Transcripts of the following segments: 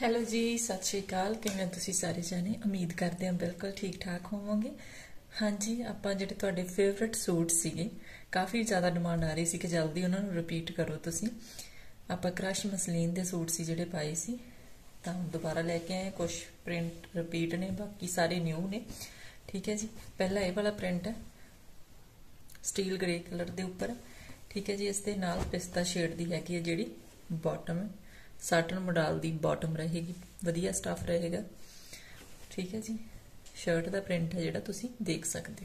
Hello ਜੀ, ਸਤਿ ਸ਼੍ਰੀ ਅਕਾਲ। ਕਿਵੇਂ ਤੁਸੀਂ ਸਾਰੇ ਜਾਣੇ? ਉਮੀਦ ਕਰਦੇ ਹਾਂ ਬਿਲਕੁਲ ਠੀਕ ਠਾਕ ਹੋਵੋਗੇ। ਹਾਂਜੀ, ਆਪਾਂ ਜਿਹੜੇ ਤੁਹਾਡੇ ਫੇਵਰਟ ਸੂਟ ਸੀਗੇ, ਕਾਫੀ ਜ਼ਿਆਦਾ ਡਿਮਾਂਡ ਆ ਰਹੀ ਸੀ ਕਿ ਜਲਦੀ ਉਹਨਾਂ ਨੂੰ ਰਿਪੀਟ ਕਰੋ ਤੁਸੀਂ। ਆਪਾਂ ਕ੍ਰਸ਼ ਮਸਲੀਨ ਦੇ ਸੂਟ ਸੀ ਜਿਹੜੇ ਪਾਏ ਸੀ, ਤਾਂ ਦੁਬਾਰਾ ਲੈ ਕੇ ਆਏ। ਕੁਝ ਪ੍ਰਿੰਟ ਰਿਪੀਟ ਨੇ, ਬਾਕੀ ਸਾਰੇ ਨਿਊ ਨੇ। ਠੀਕ ਹੈ ਜੀ। ਪਹਿਲਾਂ ਇਹ ਵਾਲਾ ਪ੍ਰਿੰਟ ਹੈ ਸਟੀਲ ਗ੍ਰੇ ਕਲਰ ਦੇ ਉੱਪਰ। ਠੀਕ ਹੈ ਜੀ। ਇਸ ਦੇ ਨਾਲ ਪਿਸਤਾ ਸ਼ੇਡ ਦੀ ਹੈਗੀ ਹੈ ਜਿਹੜੀ ਬਾਟਮ, ਸਾਟਨ ਮੋਡਲ ਦੀ ਬਾਟਮ ਰਹੇਗੀ, ਵਧੀਆ ਸਟਫ ਰਹੇਗਾ। ਠੀਕ ਹੈ ਜੀ। ਸ਼ਰਟ ਦਾ ਪ੍ਰਿੰਟ ਹੈ ਜਿਹੜਾ ਤੁਸੀਂ ਦੇਖ ਸਕਦੇ ਹੋ।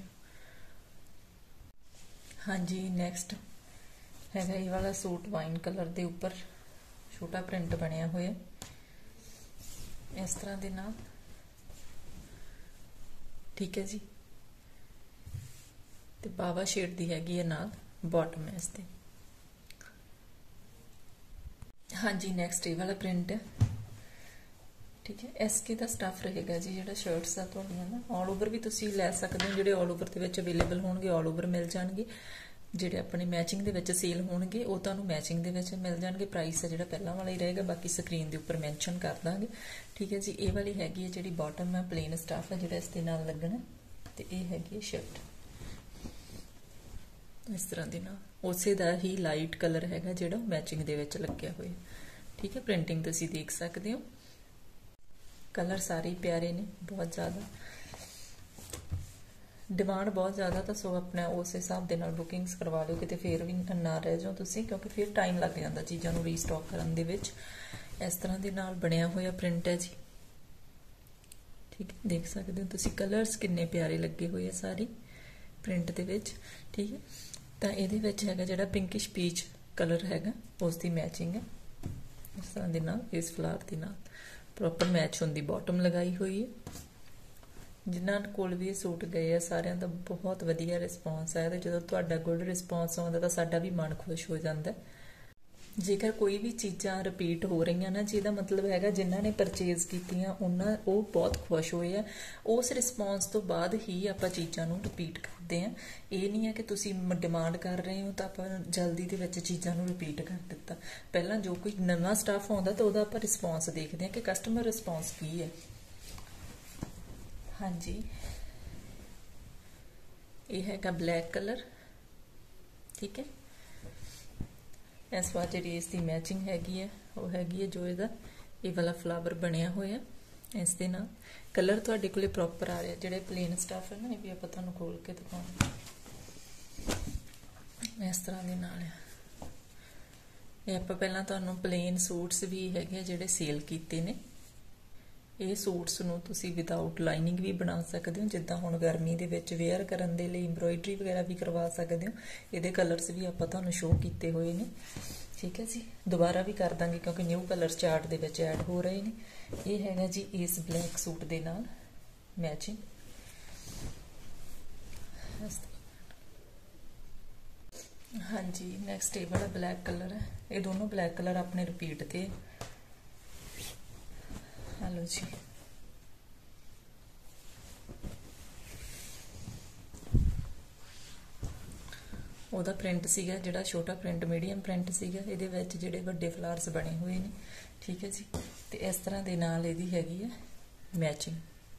ਹਾਂਜੀ, ਨੈਕਸਟ ਹੈਗਾ ਇਹ ਵਾਲਾ ਸੂਟ ਵਾਈਨ ਕਲਰ ਦੇ ਉੱਪਰ ਛੋਟਾ ਪ੍ਰਿੰਟ ਬਣਿਆ ਹੋਇਆ ਇਸ ਤਰ੍ਹਾਂ ਦੇ ਨਾਲ। ਠੀਕ ਹੈ ਜੀ। ਤੇ ਬਾਵਾ ਸ਼ੇਡ ਦੀ ਹੈਗੀ ਹੈ ਨਾਲ ਬਾਟਮ ਇਸ ਤੇ। ਹਾਂਜੀ, ਨੈਕਸਟ ਇਹ ਵਾਲਾ ਪ੍ਰਿੰਟ ਹੈ। ਠੀਕ ਹੈ। ਐਸਕੇ ਦਾ ਸਟਫ ਰਹੇਗਾ ਜੀ ਜਿਹੜਾ ਸ਼ਰਟਸ ਆ ਤੁਹਾਡੀਆਂ ਨਾ, ਆਲ ਓਵਰ ਵੀ ਤੁਸੀਂ ਲੈ ਸਕਦੇ ਹੋ। ਜਿਹੜੇ ਆਲ ਓਵਰ ਦੇ ਵਿੱਚ ਅਵੇਲੇਬਲ ਹੋਣਗੇ ਆਲ ਓਵਰ ਮਿਲ ਜਾਣਗੇ। ਜਿਹੜੇ ਆਪਣੇ ਮੈਚਿੰਗ ਦੇ ਵਿੱਚ ਸੇਲ ਹੋਣਗੇ ਉਹ ਤੁਹਾਨੂੰ ਮੈਚਿੰਗ ਦੇ ਵਿੱਚ ਮਿਲ ਜਾਣਗੇ। ਪ੍ਰਾਈਸ ਹੈ ਜਿਹੜਾ ਪਹਿਲਾਂ ਵਾਲਾ ਹੀ ਰਹੇਗਾ, ਬਾਕੀ ਸਕਰੀਨ ਦੇ ਉੱਪਰ ਮੈਂਸ਼ਨ ਕਰ ਦਾਂਗੇ। ਠੀਕ ਹੈ ਜੀ। ਇਹ ਵਾਲੀ ਹੈਗੀ ਹੈ ਜਿਹੜੀ ਬਾਟਮ ਹੈ, ਪਲੇਨ ਸਟਫ ਹੈ ਜਿਹੜਾ ਇਸ ਦੇ ਨਾਲ ਲੱਗਣਾ। ਤੇ ਇਹ ਹੈਗੀ ਹੈ ਸ਼ਰਟ ਇਸ ਤਰ੍ਹਾਂ ਦੇ ਨਾਲ, ਉਸੇ ਦਾ ਹੀ ਲਾਈਟ ਕਲਰ ਹੈਗਾ ਜਿਹੜਾ ਮੈਚਿੰਗ ਦੇ ਵਿੱਚ ਲੱਗਿਆ ਹੋਇਆ। ਠੀਕ ਹੈ। ਪ੍ਰਿੰਟਿੰਗ ਤੁਸੀਂ ਦੇਖ ਸਕਦੇ ਹੋ। ਕਲਰ ਸਾਰੇ ਪਿਆਰੇ ਨੇ, ਬਹੁਤ ਜ਼ਿਆਦਾ ਡਿਮਾਂਡ ਬਹੁਤ ਜ਼ਿਆਦਾ, ਤਾਂ ਸੋ ਆਪਣਾ ਉਸ ਹਿਸਾਬ ਦੇ ਨਾਲ ਬੁਕਿੰਗਸ ਕਰਵਾ ਲਿਓ, ਕਿਤੇ ਫੇਰ ਵੀ ਨਾ ਰਹਿ ਜਾਓ ਤੁਸੀਂ, ਕਿਉਂਕਿ ਫਿਰ ਟਾਈਮ ਲੱਗ ਜਾਂਦਾ ਚੀਜ਼ਾਂ ਨੂੰ ਰੀਸਟਾਕ ਕਰਨ ਦੇ ਵਿੱਚ। ਇਸ ਤਰ੍ਹਾਂ ਦੇ ਨਾਲ ਬਣਿਆ ਹੋਇਆ ਪ੍ਰਿੰਟ ਹੈ ਜੀ। ਠੀਕ ਹੈ। ਦੇਖ ਸਕਦੇ ਹੋ ਤੁਸੀਂ ਕਲਰਸ ਕਿੰਨੇ ਪਿਆਰੇ ਲੱਗੇ ਹੋਏ ਆ ਸਾਰੇ ਪ੍ਰਿੰਟ ਦੇ ਵਿੱਚ। ਠੀਕ ਹੈ। ਤਾਂ ਇਹਦੇ ਵਿੱਚ ਹੈਗਾ ਜਿਹੜਾ ਪਿੰਕਿਸ਼ ਪੀਚ ਕਲਰ ਹੈਗਾ ਉਸ ਦੀ ਮੈਚਿੰਗ ਹੈ ਇਸ ਤਰ੍ਹਾਂ ਦੇ ਨਾਲ। ਇਸ ਫਲਾਰ ਦੇ ਨਾਲ ਪ੍ਰੋਪਰ ਮੈਚ ਹੁੰਦੀ ਬਾਟਮ ਲਗਾਈ ਹੋਈ ਹੈ। ਜਿਨ੍ਹਾਂ ਕੋਲ ਵੀ ਇਹ ਸੂਟ ਗਏ ਆ ਸਾਰਿਆਂ ਦਾ ਬਹੁਤ ਵਧੀਆ ਰਿਸਪੌਂਸ ਆਇਆ, ਤੇ ਜਦੋਂ ਤੁਹਾਡਾ ਗੁੱਡ ਰਿਸਪੌਂਸ ਆਉਂਦਾ ਤਾਂ ਸਾਡਾ ਵੀ ਮਨ ਖੁਸ਼ ਹੋ ਜਾਂਦਾ। ਜੇਕਰ ਕੋਈ ਵੀ ਚੀਜ਼ਾਂ ਰਿਪੀਟ ਹੋ ਰਹੀਆਂ ਨਾ, ਜਿਹਦਾ ਮਤਲਬ ਹੈਗਾ ਜਿਨ੍ਹਾਂ ਨੇ ਪਰਚੇਜ਼ ਕੀਤੀਆਂ ਉਹ ਬਹੁਤ ਖੁਸ਼ ਹੋਏ ਆ। ਉਸ ਰਿਸਪੌਂਸ ਤੋਂ ਬਾਅਦ ਹੀ ਆਪਾਂ ਚੀਜ਼ਾਂ ਨੂੰ ਰਿਪੀਟ ਕਰਦੇ ਹਾਂ। ਇਹ ਨਹੀਂ ਹੈ ਕਿ ਤੁਸੀਂ ਡਿਮਾਂਡ ਕਰ ਰਹੇ ਹੋ ਤਾਂ ਆਪਾਂ ਜਲਦੀ ਦੇ ਵਿੱਚ ਚੀਜ਼ਾਂ ਨੂੰ ਰਿਪੀਟ ਕਰ ਦਿੱਤਾ। ਪਹਿਲਾਂ ਜੋ ਕੋਈ ਨਵਾਂ ਸਟਾਫ ਆਉਂਦਾ ਤਾਂ ਉਹਦਾ ਆਪਾਂ ਰਿਸਪੌਂਸ ਦੇਖਦੇ ਹਾਂ ਕਿ ਕਸਟਮਰ ਰਿਸਪੌਂਸ ਕੀ ਹੈ। ਹਾਂਜੀ, ਇਹ ਹੈਗਾ ਬਲੈਕ ਕਲਰ। ਠੀਕ ਹੈ। ਇਸ ਵਾਰ ਜਿਹੜੀ ਇਸ ਦੀ ਮੈਚਿੰਗ ਹੈਗੀ ਹੈ ਉਹ ਹੈਗੀ ਹੈ ਜੋ ਇਹਦਾ ਇਹ ਵਾਲਾ ਫਲਾਵਰ ਬਣਿਆ ਹੋਇਆ ਇਸ ਦੇ ਨਾਲ। ਕਲਰ ਤੁਹਾਡੇ ਕੋਲੇ ਪ੍ਰੋਪਰ ਆ ਰਿਹਾ। ਜਿਹੜੇ ਪਲੇਨ ਸਟਫ ਹੈ ਨਾ, ਇਹ ਵੀ ਆਪਾਂ ਤੁਹਾਨੂੰ ਖੋਲ ਕੇ ਦਿਖਾਉਂਦੇ ਇਸ ਤਰ੍ਹਾਂ ਦੇ ਨਾਲ ਹੈ। ਇਹ ਆਪਾਂ ਪਹਿਲਾਂ ਤੁਹਾਨੂੰ ਪਲੇਨ ਸੂਟਸ ਵੀ ਹੈਗੇ ਜਿਹੜੇ ਸੇਲ ਕੀਤੇ ਨੇ। ਇਹ ਸੂਟਸ ਨੂੰ ਤੁਸੀਂ ਵਿਦਆਊਟ ਲਾਈਨਿੰਗ ਵੀ ਬਣਾ ਸਕਦੇ ਹੋ, ਜਿੱਦਾਂ ਹੁਣ ਗਰਮੀ ਦੇ ਵਿੱਚ ਵੇਅਰ ਕਰਨ ਦੇ ਲਈ ਐਮਬ੍ਰੋਇਡਰੀ ਵਗੈਰਾ ਵੀ ਕਰਵਾ ਸਕਦੇ ਹੋ। ਇਹਦੇ ਕਲਰਸ ਵੀ ਆਪਾਂ ਤੁਹਾਨੂੰ ਸ਼ੋਅ ਕੀਤੇ ਹੋਏ ਨੇ। ਠੀਕ ਹੈ ਜੀ। ਦੁਬਾਰਾ ਵੀ ਕਰ ਦਾਂਗੇ ਕਿਉਂਕਿ ਨਿਊ ਕਲਰ ਚਾਰਟ ਦੇ ਵਿੱਚ ਐਡ ਹੋ ਰਹੇ ਨੇ। ਇਹ ਹੈਗਾ ਜੀ ਇਸ ਬਲੈਕ ਸੂਟ ਦੇ ਨਾਲ ਮੈਚਿੰਗ। ਹਾਂਜੀ, ਨੈਕਸਟ ਇਹ ਵਾਲਾ ਬਲੈਕ ਕਲਰ ਹੈ। ਇਹ ਦੋਨੋਂ ਬਲੈਕ ਕਲਰ ਆਪਣੇ ਰਿਪੀਟ ਤੇ। ਹੈਲੋ ਜੀ। ਉਹਦਾ ਪ੍ਰਿੰਟ ਸੀਗਾ ਜਿਹੜਾ ਛੋਟਾ ਪ੍ਰਿੰਟ, ਮੀਡੀਅਮ ਪ੍ਰਿੰਟ ਸੀਗਾ। ਇਹਦੇ ਵਿੱਚ ਜਿਹੜੇ ਵੱਡੇ ਫਲਾਵਰਸ ਬਣੇ ਹੋਏ ਨੇ। ਠੀਕ ਹੈ ਜੀ। ਤੇ ਇਸ ਤਰ੍ਹਾਂ ਦੇ ਨਾਲ ਇਹਦੀ ਹੈਗੀ ਹੈ ਮੈਚਿੰਗ।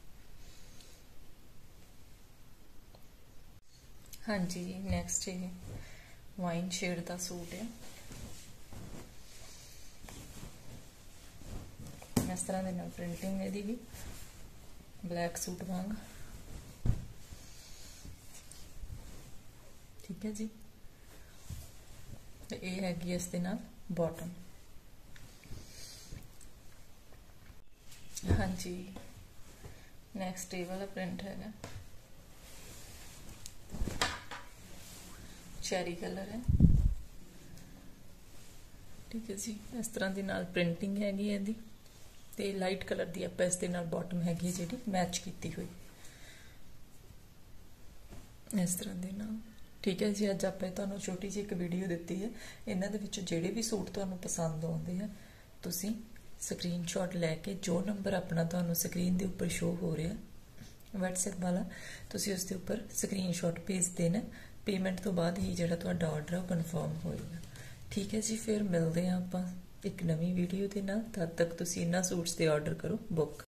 ਹਾਂਜੀ, ਨੈਕਸਟ ਇਹ ਵਾਈਨ ਸ਼ੇਡ ਦਾ ਸੂਟ ਹੈ ਇਸ ਤਰ੍ਹਾਂ ਦੇ ਨਾਲ ਪ੍ਰਿੰਟਿੰਗ ਇਹਦੀ ਵੀ ਬਲੈਕ ਸੂਟ ਵਾਂਗ। ਠੀਕ ਹੈ ਜੀ। ਤੇ ਇਹ ਹੈਗੀ ਇਸ ਦੇ ਨਾਲ ਬਾਟਮ। ਹਾਂਜੀ, ਨੈਕਸਟ ਇਹ ਵਾਲਾ ਪ੍ਰਿੰਟ ਹੈਗਾ ਚੈਰੀ ਕਲਰ ਹੈ। ਠੀਕ ਹੈ ਜੀ। ਇਸ ਤਰ੍ਹਾਂ ਦੀ ਨਾਲ ਪ੍ਰਿੰਟਿੰਗ ਹੈਗੀ ਇਹਦੀ, ਤੇ ਲਾਈਟ ਕਲਰ ਦੀ ਆਪਾਂ ਇਸ ਦੇ ਨਾਲ ਬਾਟਮ ਹੈਗੀ ਜਿਹੜੀ ਮੈਚ ਕੀਤੀ ਹੋਈ ਇਸ ਤਰ੍ਹਾਂ ਦੇ ਨਾਲ। ਠੀਕ ਹੈ ਜੀ। ਅੱਜ ਆਪਾਂ ਤੁਹਾਨੂੰ ਛੋਟੀ ਜਿਹੀ ਇੱਕ ਵੀਡੀਓ ਦਿੱਤੀ ਹੈ। ਇਹਨਾਂ ਦੇ ਵਿੱਚੋਂ ਜਿਹੜੇ ਵੀ ਸੂਟ ਤੁਹਾਨੂੰ ਪਸੰਦ ਆਉਂਦੇ ਆ ਤੁਸੀਂ ਸਕਰੀਨਸ਼ਾਟ ਲੈ ਕੇ ਜੋ ਨੰਬਰ ਆਪਣਾ ਤੁਹਾਨੂੰ ਸਕਰੀਨ ਦੇ ਉੱਪਰ ਸ਼ੋ ਹੋ ਰਿਹਾ WhatsApp ਵਾਲਾ, ਤੁਸੀਂ ਉਸ ਦੇ ਉੱਪਰ ਸਕਰੀਨਸ਼ਾਟ ਭੇਜ ਦੇਣਾ। ਪੇਮੈਂਟ ਤੋਂ ਬਾਅਦ ਹੀ ਜਿਹੜਾ ਤੁਹਾਡਾ ਆਰਡਰ ਆ ਉਹ ਕਨਫਰਮ ਹੋਏਗਾ। ਠੀਕ ਹੈ ਜੀ। ਫਿਰ ਮਿਲਦੇ ਹਾਂ ਆਪਾਂ ਇੱਕ ਨਵੀਂ ਵੀਡੀਓ ਦੇ ਨਾਲ। ਤਦ ਤੱਕ ਤੁਸੀਂ ਇਹਨਾਂ ਸੂਟਸ ਤੇ ਆਰਡਰ ਕਰੋ ਬੁੱਕ।